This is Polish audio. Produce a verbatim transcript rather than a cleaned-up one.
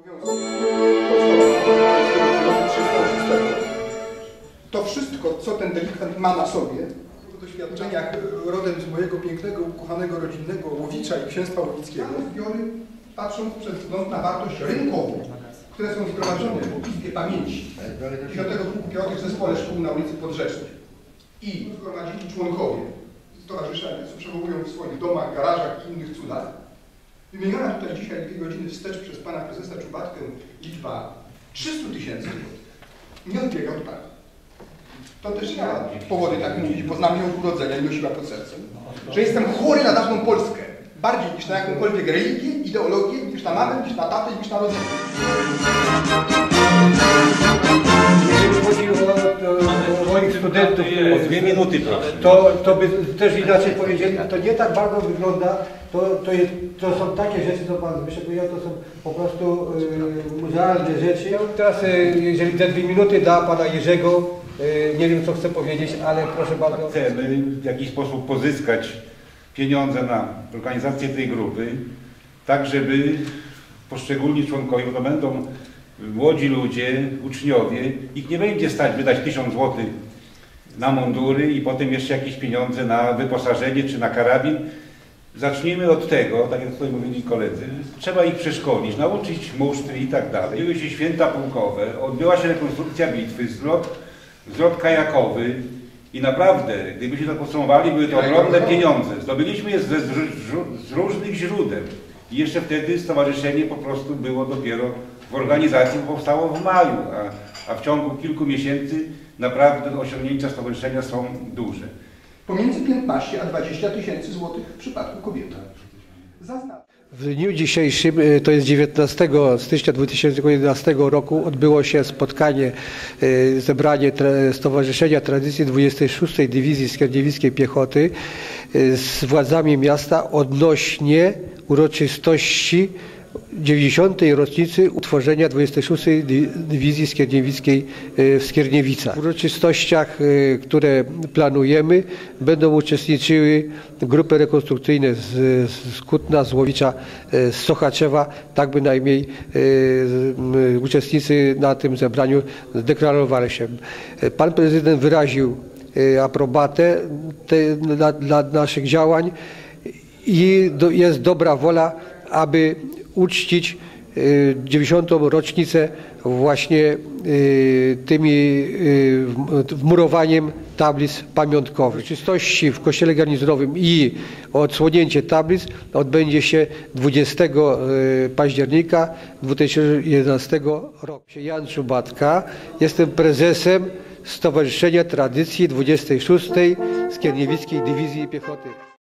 To wszystko, co ten delikwent ma na sobie, w doświadczeniach rodem z mojego pięknego, ukochanego, rodzinnego Łowicza i księstwa łowickiego, zbiory patrząc przez wzgląd na wartość rynkową, które są zgromadzone w Izbie Pamięci dziesiątego pułku piechotych w Zespole Szkół na ulicy Podrzecznej i zgromadzili członkowie stowarzyszenia, co przechowują w swoich domach, garażach i innych cudach. Wymieniona tutaj dzisiaj dwie godziny wstecz przez pana prezesa Czubatkę liczba trzysta tysięcy złotych nie odbiega od tak. To też nie ma powody tak mówić, bo znam ją od urodzenia i nosiła pod sercem, że jestem chory na dawną Polskę. Bardziej niż na jakąkolwiek religię, ideologię, niż na mamę, niż na tatę, niż na rodzinę. Jeżeli chodzi o, o moich studentów, o dwie minuty proszę. To, to by też inaczej powiedzieli, to nie tak bardzo wygląda, to, to, jest, to są takie rzeczy, co pan Zbyszek powiedział, to są po prostu y, muzealne rzeczy. Teraz, y, jeżeli te dwie minuty da pana Jerzego, y, nie wiem co chcę powiedzieć, ale proszę bardzo. Chcemy w jakiś sposób pozyskać pieniądze na organizację tej grupy, tak żeby poszczególni członkowie, bo to będą młodzi ludzie, uczniowie, ich nie będzie stać wydać tysiąc złotych na mundury i potem jeszcze jakieś pieniądze na wyposażenie czy na karabin. Zacznijmy od tego, tak jak tutaj mówili koledzy, trzeba ich przeszkolić, nauczyć musztry i tak dalej. Odbyły się święta pułkowe, odbyła się rekonstrukcja bitwy, zlot, zlot kajakowy i naprawdę, gdybyśmy to podsumowali, były to ogromne pieniądze. Zdobyliśmy je z, z, z różnych źródeł i jeszcze wtedy stowarzyszenie po prostu było dopiero w organizacji, powstało w maju, a, a w ciągu kilku miesięcy naprawdę osiągnięcia stowarzyszenia są duże. Pomiędzy piętnaście a dwadzieścia tysięcy złotych w przypadku kobiety. W dniu dzisiejszym, to jest dziewiętnastego stycznia dwa tysiące jedenastego roku, odbyło się spotkanie, zebranie Stowarzyszenia Tradycji dwudziestej szóstej Dywizji Skierniewickiej Piechoty z władzami miasta odnośnie uroczystości dziewięćdziesiątej rocznicy utworzenia dwudziestej szóstej Dywizji Skierniewickiej w Skierniewicach. W uroczystościach, które planujemy, będą uczestniczyły grupy rekonstrukcyjne z, z Kutna, z Łowicza, z Sochaczewa, tak bynajmniej e, uczestnicy na tym zebraniu zdeklarowali się. Pan prezydent wyraził aprobatę te, dla, dla naszych działań i do, jest dobra wola, aby uczcić dziewięćdziesiątą rocznicę właśnie tymi wmurowaniem tablic pamiątkowych. Uroczystości w kościele garnizonowym i odsłonięcie tablic odbędzie się dwudziestego października dwa tysiące jedenastego roku. Jan Czubatka, jestem prezesem Stowarzyszenia Tradycji dwudziestej szóstej Skierniewickiej Dywizji Piechoty.